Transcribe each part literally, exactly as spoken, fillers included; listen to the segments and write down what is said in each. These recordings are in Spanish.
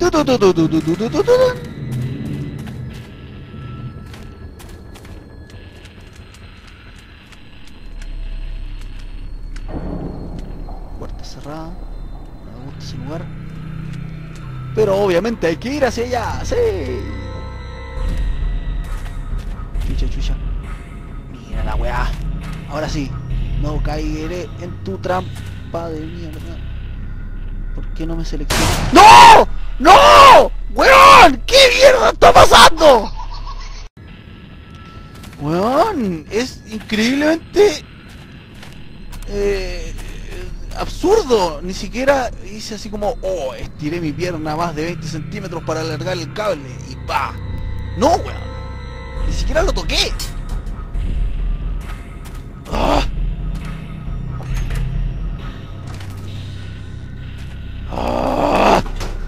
Tu, tu, tu, tu, tu, tu, tu, tu, tu, tu. Puerta cerrada. No me gusta ese lugar. Pero obviamente hay que ir hacia allá. ¡Sí! Chucha, chucha. Mira la weá. Ahora sí. No caeré en tu trampa de mierda. ¿Por qué no me selecciona? ¡No! ¡No! ¡Weón! ¿Qué mierda está pasando? Weón, es increíblemente eh, absurdo. Ni siquiera hice así como, oh, estiré mi pierna más de veinte centímetros para alargar el cable y pa. No, weón. Ni siquiera lo toqué. ¡Ah! ¡Ah!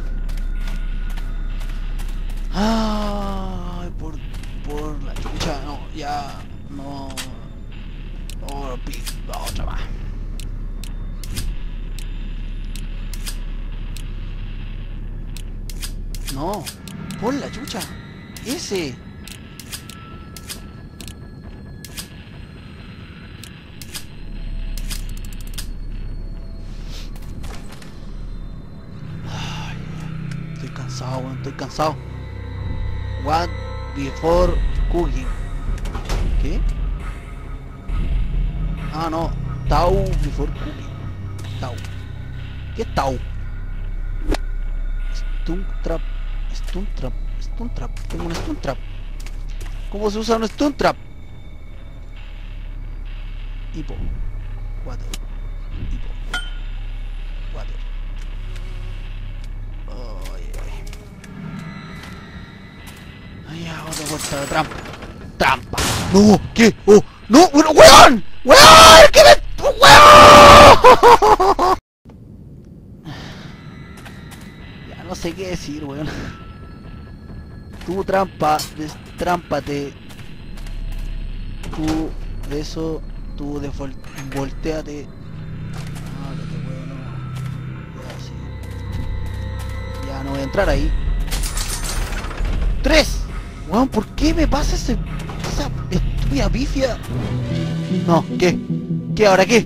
¡Ay! Por, por la chucha, no, ya, no. Oh, otra más. No, por la chucha. Ese. Ay, estoy cansado, weón, estoy cansado. What before cooking. ¿Qué? Ah, no. Tau before cooking. Tau. ¿Qué es Tau? Stun trap. Stun trap. Stun trap. Tengo un stun trap. ¿Cómo se usa un stun trap? Hipo. Water. Hipo. Water. Ay, ay. Ay, ya, otra puerta de trampa. Trampa. No, ¿qué? Oh, no, bueno, weón. Weón, ¿qué me... weón? Ya no sé qué decir, weón. Tu trampa, destrámpate. Tú, de eso, tú de volteate. Ah, que te weón, no. Ya, sí. Ya no voy a entrar ahí. ¡Tres! Weón, ¿por qué me pasa ese, esa estúpida pifia? No, ¿qué? ¿Qué? ¿Ahora qué?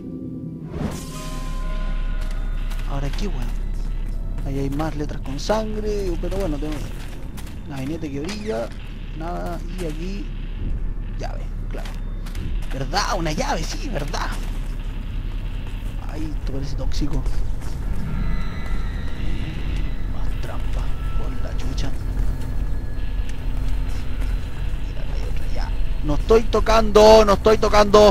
¿Ahora qué, weón? Ahí hay más letras con sangre, pero bueno, tengo gabinete que brilla, nada, y aquí llave, claro. ¿Verdad? Una llave, sí, verdad. Ay, esto parece tóxico. Más trampa, por la chucha. Mira, hay otra ya. No estoy tocando, no estoy tocando.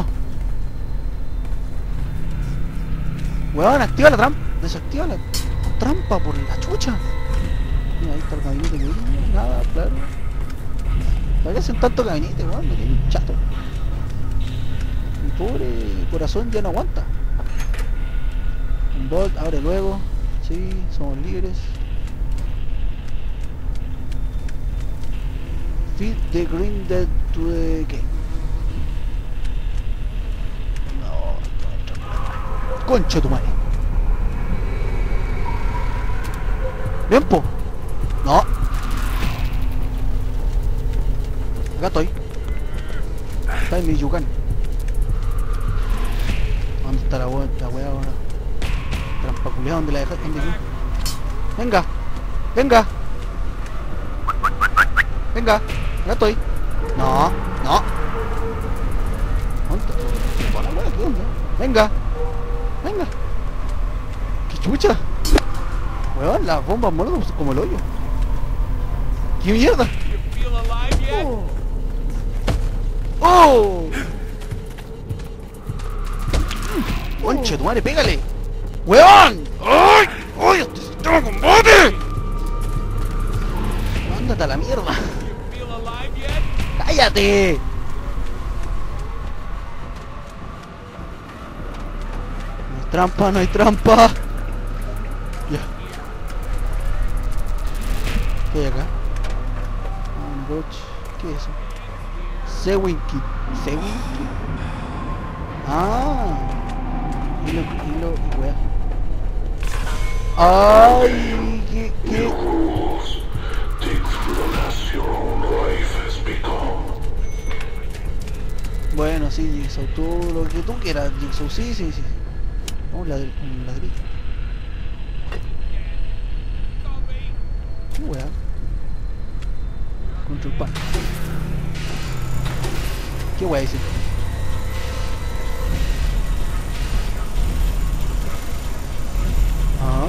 Weón, activa la trampa, desactiva la trampa por la chucha. Mira, ahí está el gabinete que brilla, nada, claro. ¿Para qué hacen tanto gabinete, weón? Me tienen chato. Mi pobre corazón ya no aguanta. Un bot, abre luego. Sí, somos libres. Feed the green dead to the game. No, concha tu madre. Bien, po. No. Acá estoy. Está en mi yucan. ¿Dónde está la wea, la wea ahora? Trampa culiada, ¿dónde la dejaste? ¿Dónde aquí? Venga. Venga. Venga. Acá estoy. No. No. ¿Dónde está la wea? ¿Qué onda? Venga. Venga. ¿Qué chucha? Weón, las bombas molotov son como el hoyo. ¿Qué mierda? Oh. ¡Oh! ¡Conche tu madre, pégale! ¡Weón! ¡Ay! ¡Ay! ¡Este sistema de combate! ¡Mándate a la mierda! ¡Cállate! No hay trampa, no hay trampa. Ya. ¿Qué hay acá? Unwatch. ¿Qué es eso? Sewing Kit. ¿Sewing Kit? Ah. Hilo, hilo y wea. Ay, ¿qué, qué? Jigsaw, tú lo que tú quieras, Jigsaw, sí, sí, sí. Un ladrillo, un ladrillo. ¿Qué weá? Control pan. ¿Qué weá dice? Ah.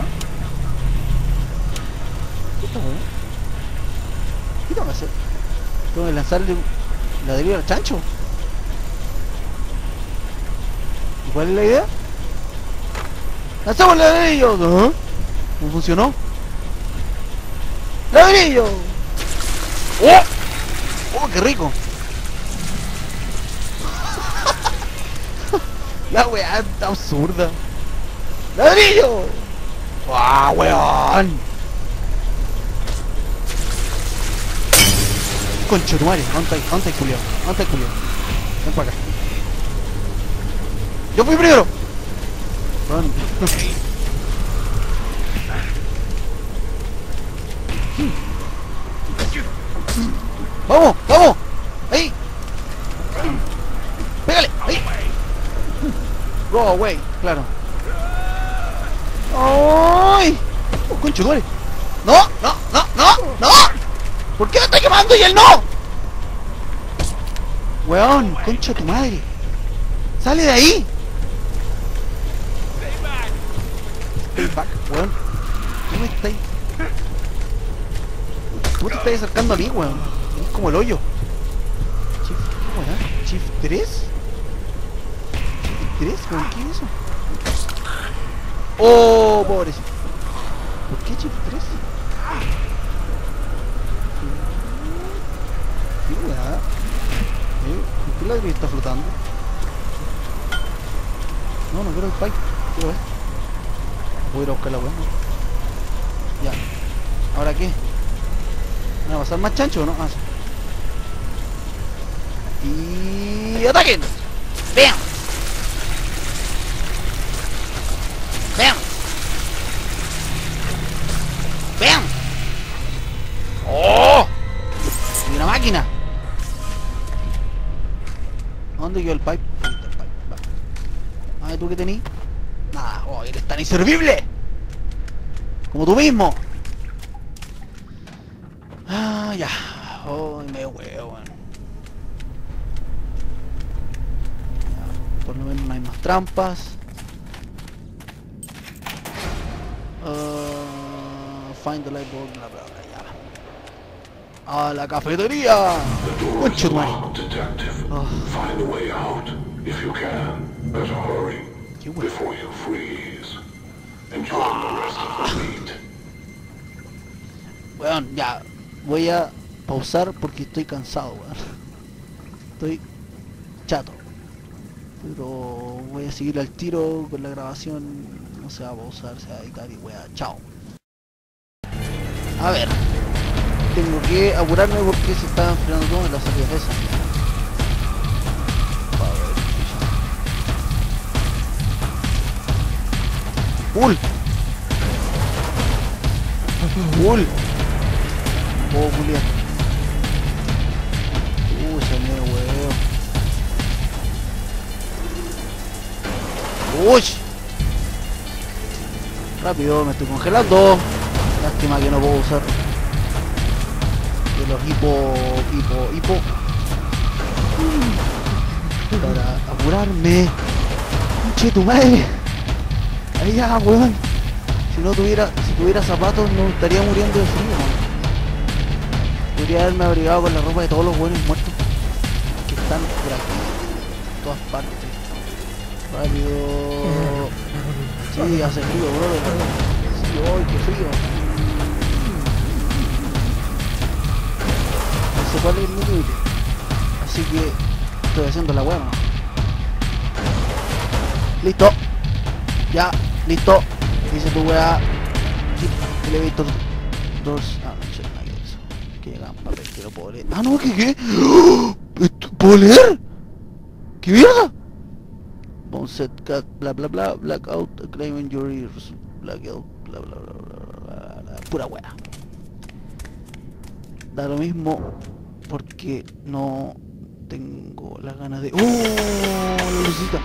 ¿Qué esta weá? ¿Qué tengo que hacer? ¿Tengo que lanzarle un ladrillo al chancho? ¿Y cuál es la idea? ¡Lanzamos el ladrillo! ¿No? ¿Cómo funcionó? ¡Ladrillo! ¡Oh! ¡Oh, qué rico! La weá está absurda. ¡Ladrillo! ¡Ah, weón! Concho tu madre, ¿dónde está, dónde está Julio? ¿Dónde está Julio? Ven para acá. ¡Yo fui primero! Weón. ¡Vamos! ¡Vamos! ¡Ahí! ¡Pégale! ¡Ahí! Go away, claro. ¡Ay! ¡Oh, concho, duele! ¡No! ¡No! ¡No! ¡No! ¡No! ¿Por qué me está quemando y él no? Weón, concha tu madre. ¡Sale de ahí! Stay back, weón. ¿Tú me estás? ¿Tú te estás acercando a mí, weón? Es como el hoyo. Chief, ¿qué weón? ¿Chief tres? ¿Chief tres? ¿Con qué es eso? ¡Oh, pobrecito! ¿Por qué Chief tres? ¿Qué weá? ¿Eh? ¿Por qué la ladrillo está flotando? No, no quiero el pipe. Quiero esto. Voy a ir a buscar la weá. Ya. ¿Ahora qué? ¿Me va a pasar más chancho o no? Ah, sí. Y... ¡ataquen! ¡Vean! ¡Vean! ¡Vean! ¡Oh! ¡Y una máquina! ¿A dónde quedó el pipe? Ahí está el pipe, va. Ah, ¿tú qué tenís? Nada, oh, eres tan inservible como tú mismo. Ah, ya. Oh, me huevo, bueno. Ya, por lo menos no hay más trampas. Uh, find the light bulb, bla bla bla, ya. A la cafetería. Concho, man. Oh. Find a way out if you can. Better hurry Qué bueno. before you freeze. Enjoy the rest of the meat. Weón, ya. Voy a pausar porque estoy cansado, weón. Estoy chato. Pero voy a seguir al tiro con la grabación. No se va a pausar, se va a editar y weá. Chao. A ver. Tengo que apurarme porque se está enfriando todo en la salida esa. A ver. ¡Ul! ¡Ul! Oh, Julián. Uy, se me huevo. Uy. Rápido, me estoy congelando. Lástima que no puedo usar de los hipo, hipo, hipo. Para apurarme. Conche tu madre. Ahí ya, weón. Si no tuviera, si tuviera zapatos no estaría muriendo de frío, man. Podría haberme abrigado con la ropa de todos los buenos muertos que están por aquí, en todas partes. Rápido. Sí, hace frío, brother. Sí, hoy qué frío. No sé cuál es el límite. Así que estoy haciendo la hueá. Listo. Ya, listo. Dice tu weá. Elevator dos. Ah, no sé nada que eso. Que llegan papel que lo puedo leer. Ah, no, ¿qué qué? ¿Esto puedo leer? ¿Qué mierda? Bonset cat, bla bla bla, blackout, claim injuries, blackout, bla bla bla bla bla bla, pura weá. Da lo mismo porque no tengo las ganas de... ¡Oh! La lucita.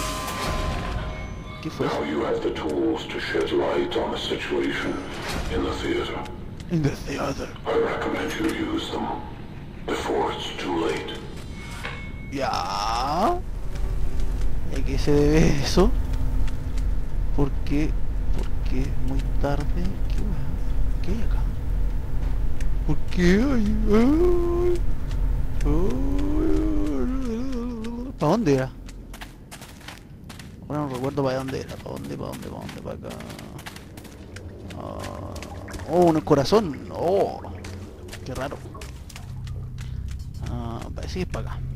¿Qué fue eso? Now you have the tools to shed light on the situation in the theater. In the theater. I recommend you use them before it's too late. Ya. ¿A qué se debe eso? ¿Por qué? Porque es muy tarde. ¿Qué weá? ¿Qué hay acá? ¿Por qué hay? ¿Para dónde era? Ahora no recuerdo para dónde era. ¿Para dónde? ¿Para dónde? ¿Para dónde? ¿Para acá? Ah, oh, un corazón. Oh, qué raro. Ah, parece que es para acá.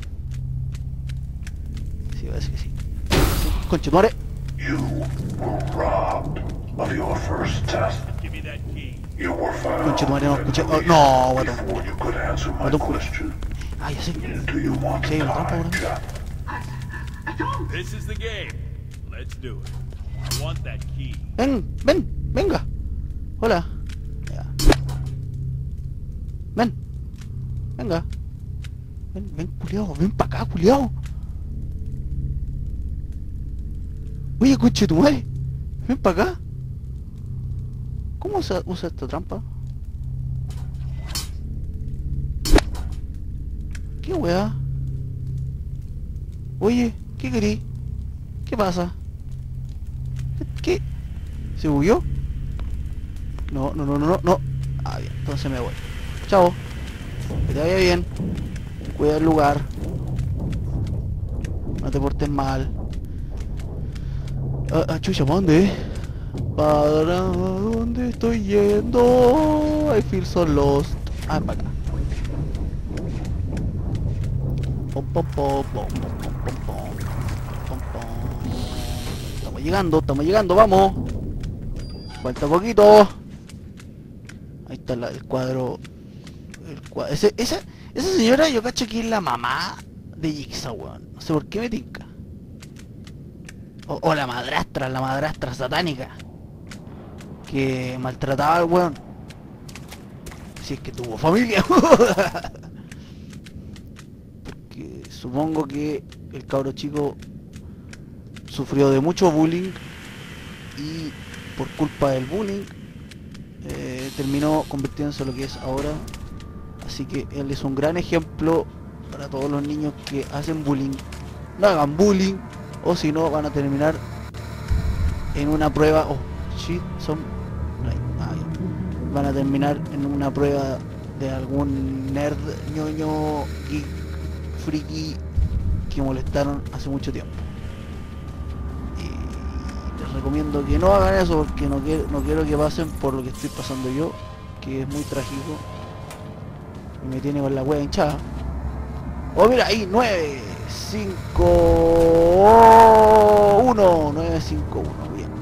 Sí, parece que sí. Conchetumare. You were robbed of your first test. Give me that key. You were found Conchetumare, no with escuché. Oh, information no, guatón. before you could answer my Guatón culo. question. Ah, ya sé. Do you want Sí, to una trampa, die, weón. Jack? This is the game. Let's do it. I want that key. Ven, ven, venga. Hola. Ya. Ven. Venga. Ven, ven, culiao. Ven para acá, culiao. Oye, coche tu madre. Ven para acá. ¿Cómo se usa esta trampa? ¿Qué weá? Oye, ¿qué querí? ¿Qué pasa? ¿Qué? ¿Se bugueó? No, no, no, no, no, no. Ah, bien, entonces me voy. Chao. Que te vaya bien. Cuida el lugar. No te portes mal. Ah, ah chucha, ¿para dónde? ¿Para dónde estoy yendo? I feel so lost. Ah, para acá. Pom, pom, pom, pom, pom, pom, pom, pom, pom. Estamos llegando, estamos llegando, vamos. Falta poquito. Ahí está la, el cuadro. El cuadro. Ese, esa, esa señora yo cacho que es la mamá de Jigsaw, weón. No sé por qué me tinca. O, o la madrastra, la madrastra satánica. Que maltrataba al weón. Si es que tuvo familia. Porque supongo que el cabro chico sufrió de mucho bullying. Y por culpa del bullying eh, terminó convirtiéndose en lo que es ahora. Así que él es un gran ejemplo para todos los niños que hacen bullying. No hagan bullying, o si no van a terminar en una prueba. Oh, shit, son... ah, ya. Van a terminar en una prueba de algún nerd, ñoño, geek, friki que molestaron hace mucho tiempo. Y les recomiendo que no hagan eso, porque no quiero, no quiero que pasen por lo que estoy pasando yo, que es muy trágico. Y me tiene con la wea hinchada. Oh, mira, ahí, nueve, cinco, uno, nueve, cinco, uno, bien.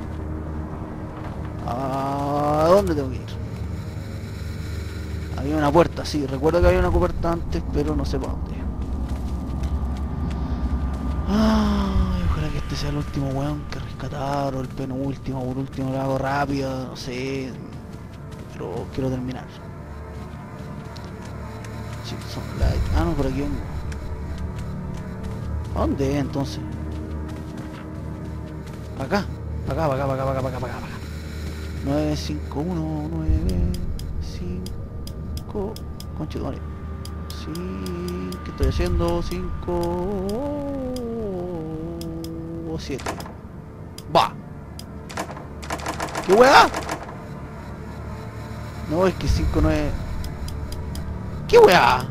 ¿A dónde tengo que ir? Había una puerta, sí, recuerdo que había una puerta antes, pero no sé para dónde. Ay, ojalá que este sea el último weón que rescatar, o el penúltimo, por último lo hago rápido, no sé. Pero quiero terminar. Son light. Ah, no, por aquí vengo. ¿A dónde entonces? ¿Para acá? ¿Para acá, para acá, para acá, para acá, para acá, para acá? nueve, cinco, uno, nueve, cinco... Conchetumare. Sí, ¿qué estoy haciendo? cinco... o siete. ¡Va! ¿Qué weá? No, es que cinco, nueve... ¿Qué weá?